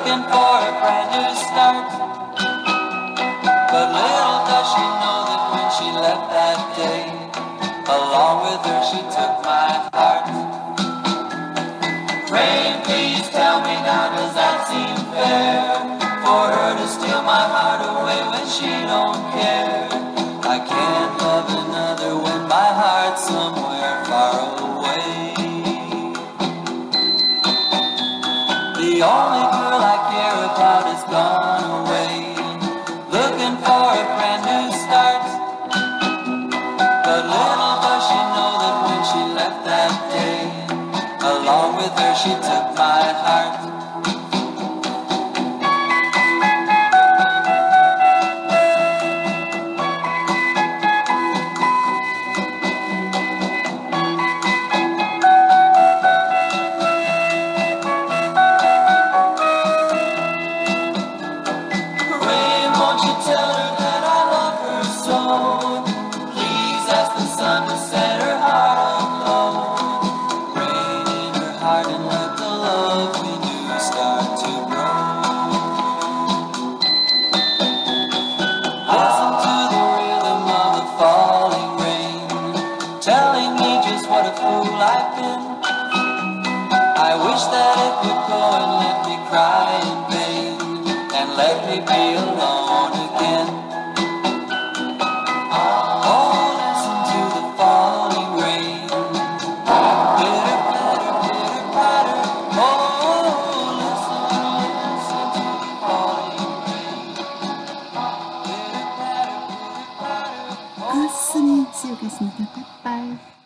looking for a brand new start. But little does she know that when she left that day, along with her she took my heart. Rain, please tell me now, does that seem fair? For her to steal my heart away when she don't care. I can't love another when my heart's somewhere far away. The only girl I care about is gone away, looking for a brand new start. But little does she know that when she left that day, along with her she took my heart. Won't you tell her that I love her so? Please ask the sun to set her heart aglow. Rain in her heart and let the love we knew start to grow. Listen to the rhythm of the falling rain, telling me just what a fool I've been. I wish that it would go and let me cry in vain, and let me be alone again. Oh, listen to the falling rain. Pitter, patter, pitter, patter. Oh, listen to the falling rain. Pitter, patter, pitter, patter. 가슴이 지우겠습니다. 빠빠이.